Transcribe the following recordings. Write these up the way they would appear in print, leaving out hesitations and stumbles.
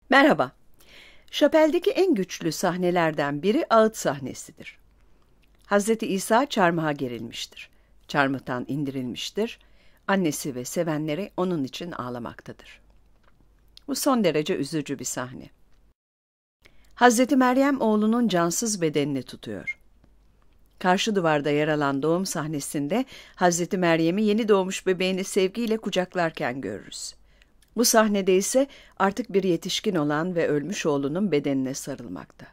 Merhaba. Şapeldeki en güçlü sahnelerden biri ağıt sahnesidir. Hazreti İsa çarmıha gerilmiştir. Çarmıhtan indirilmiştir. Annesi ve sevenleri onun için ağlamaktadır. Bu son derece üzücü bir sahne. Hazreti Meryem oğlunun cansız bedenini tutuyor. Karşı duvarda yer alan doğum sahnesinde Hazreti Meryem'i yeni doğmuş bebeğini sevgiyle kucaklarken görürüz. Bu sahnede ise artık bir yetişkin olan ve ölmüş oğlunun bedenine sarılmakta.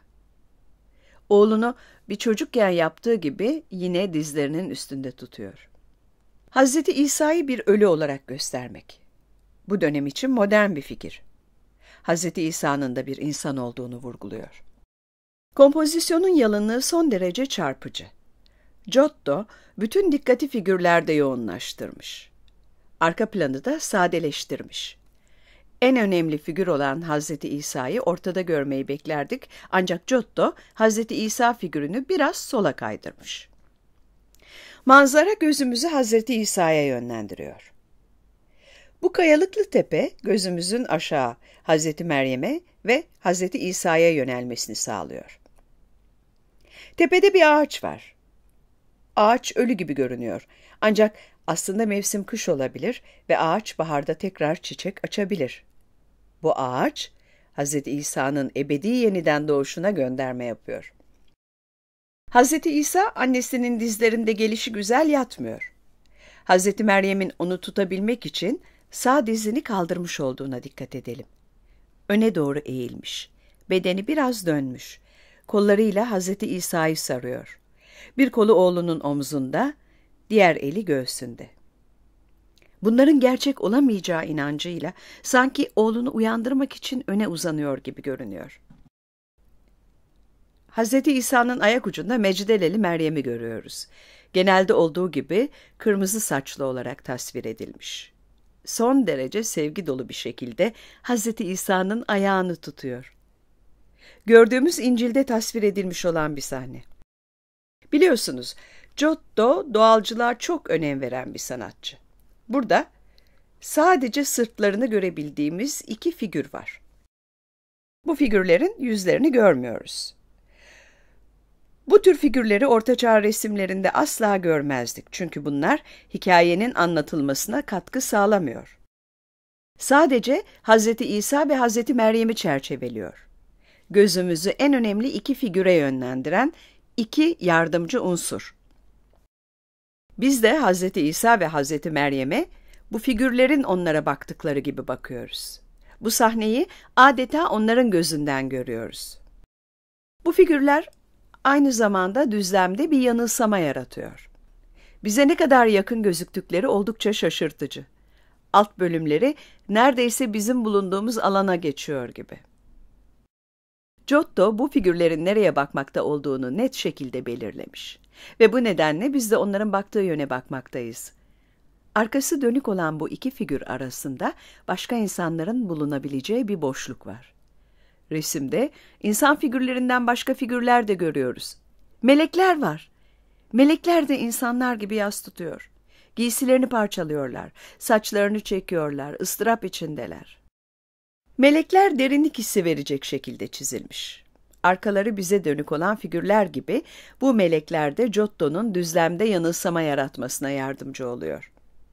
Oğlunu bir çocukken yaptığı gibi yine dizlerinin üstünde tutuyor. Hazreti İsa'yı bir ölü olarak göstermek. Bu dönem için modern bir fikir. Hazreti İsa'nın da bir insan olduğunu vurguluyor. Kompozisyonun yalınlığı son derece çarpıcı. Giotto bütün dikkati figürlerde yoğunlaştırmış. Arka planı da sadeleştirmiş. En önemli figür olan Hazreti İsa'yı ortada görmeyi beklerdik, ancak Giotto Hazreti İsa figürünü biraz sola kaydırmış. Manzara gözümüzü Hazreti İsa'ya yönlendiriyor. Bu kayalıklı tepe gözümüzün aşağı Hazreti Meryem'e ve Hazreti İsa'ya yönelmesini sağlıyor. Tepede bir ağaç var. Ağaç ölü gibi görünüyor, ancak aslında mevsim kış olabilir ve ağaç baharda tekrar çiçek açabilir. Bu ağaç, Hz. İsa'nın ebedi yeniden doğuşuna gönderme yapıyor. Hz. İsa annesinin dizlerinde gelişigüzel yatmıyor. Hz. Meryem'in onu tutabilmek için sağ dizini kaldırmış olduğuna dikkat edelim. Öne doğru eğilmiş, bedeni biraz dönmüş, kollarıyla Hz. İsa'yı sarıyor. Bir kolu oğlunun omzunda, diğer eli göğsünde. Bunların gerçek olamayacağı inancıyla sanki oğlunu uyandırmak için öne uzanıyor gibi görünüyor. Hz. İsa'nın ayak ucunda Mecdeleli Meryem'i görüyoruz. Genelde olduğu gibi kırmızı saçlı olarak tasvir edilmiş. Son derece sevgi dolu bir şekilde Hz. İsa'nın ayağını tutuyor. Gördüğümüz İncil'de tasvir edilmiş olan bir sahne. Biliyorsunuz, Giotto doğalcılığa çok önem veren bir sanatçı. Burada sadece sırtlarını görebildiğimiz iki figür var. Bu figürlerin yüzlerini görmüyoruz. Bu tür figürleri Ortaçağ resimlerinde asla görmezdik, çünkü bunlar hikayenin anlatılmasına katkı sağlamıyor. Sadece Hz. İsa ve Hz. Meryem'i çerçeveliyor. Gözümüzü en önemli iki figüre yönlendiren iki yardımcı unsur. Biz de Hz. İsa ve Hz. Meryem'e bu figürlerin onlara baktıkları gibi bakıyoruz. Bu sahneyi adeta onların gözünden görüyoruz. Bu figürler aynı zamanda düzlemde bir yanılsama yaratıyor. Bize ne kadar yakın gözüktükleri oldukça şaşırtıcı. Alt bölümleri neredeyse bizim bulunduğumuz alana geçiyor gibi. Giotto bu figürlerin nereye bakmakta olduğunu net şekilde belirlemiş. Ve bu nedenle biz de onların baktığı yöne bakmaktayız. Arkası dönük olan bu iki figür arasında başka insanların bulunabileceği bir boşluk var. Resimde insan figürlerinden başka figürler de görüyoruz. Melekler var. Melekler de insanlar gibi yas tutuyor. Giysilerini parçalıyorlar, saçlarını çekiyorlar, ıstırap içindeler. Melekler derinlik hissi verecek şekilde çizilmiş. Arkaları bize dönük olan figürler gibi bu melekler de Giotto'nun düzlemde yanılsama yaratmasına yardımcı oluyor.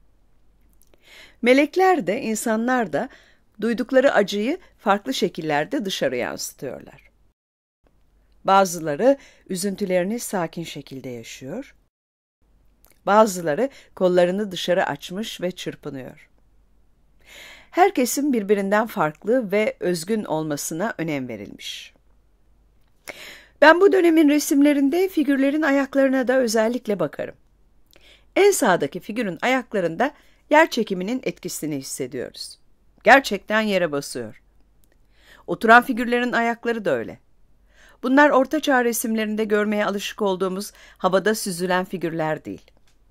Melekler de insanlar da duydukları acıyı farklı şekillerde dışarı yansıtıyorlar. Bazıları üzüntülerini sakin şekilde yaşıyor. Bazıları kollarını dışarı açmış ve çırpınıyor. Herkesin birbirinden farklı ve özgün olmasına önem verilmiş. Ben bu dönemin resimlerinde figürlerin ayaklarına da özellikle bakarım. En sağdaki figürün ayaklarında yer çekiminin etkisini hissediyoruz. Gerçekten yere basıyor. Oturan figürlerin ayakları da öyle. Bunlar Ortaçağ resimlerinde görmeye alışık olduğumuz havada süzülen figürler değil.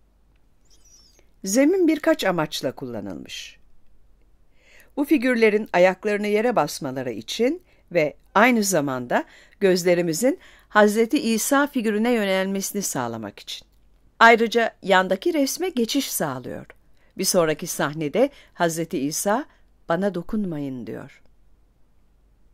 Zemin birkaç amaçla kullanılmış. Bu figürlerin ayaklarını yere basmaları için ve aynı zamanda gözlerimizin Hz. İsa figürüne yönelmesini sağlamak için. Ayrıca yandaki resme geçiş sağlıyor. Bir sonraki sahnede Hz. İsa, "Bana dokunmayın," diyor.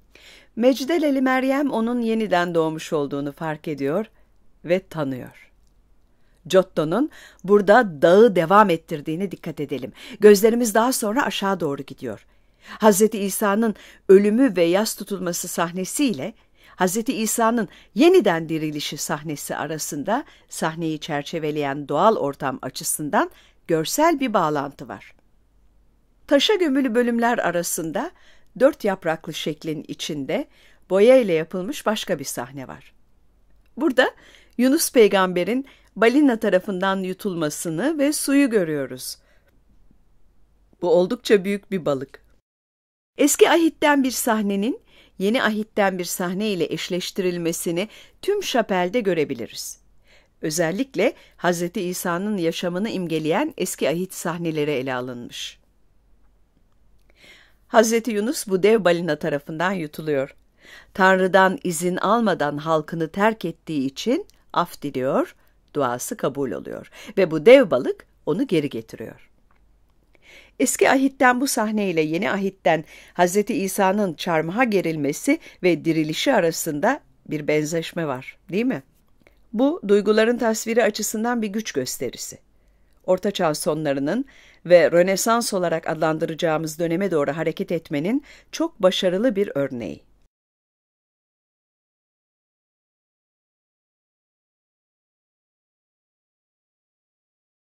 Mecdeleli Meryem onun yeniden doğmuş olduğunu fark ediyor ve tanıyor. Giotto'nun burada dağı devam ettirdiğine dikkat edelim. Gözlerimiz daha sonra aşağı doğru gidiyor. Hz. İsa'nın ölümü ve yas tutulması sahnesiyle Hz. İsa'nın yeniden dirilişi sahnesi arasında sahneyi çerçeveleyen doğal ortam açısından görsel bir bağlantı var. Taşa gömülü bölümler arasında 4 yapraklı şeklin içinde boya ile yapılmış başka bir sahne var. Burada Yunus peygamberin balina tarafından yutulmasını ve suyu görüyoruz. Bu oldukça büyük bir balık. Eski ahitten bir sahnenin yeni ahitten bir sahne ile eşleştirilmesini tüm şapelde görebiliriz. Özellikle Hz. İsa'nın yaşamını imgeleyen eski ahit sahneleri ele alınmış. Hz. Yunus bu dev balina tarafından yutuluyor. Tanrı'dan izin almadan halkını terk ettiği için af diliyor, duası kabul oluyor ve bu dev balık onu geri getiriyor. Eski ahitten bu sahneyle yeni ahitten Hz. İsa'nın çarmıha gerilmesi ve dirilişi arasında bir benzeşme var, değil mi? Bu, duyguların tasviri açısından bir güç gösterisi. Orta Çağ sonlarının ve Rönesans olarak adlandıracağımız döneme doğru hareket etmenin çok başarılı bir örneği.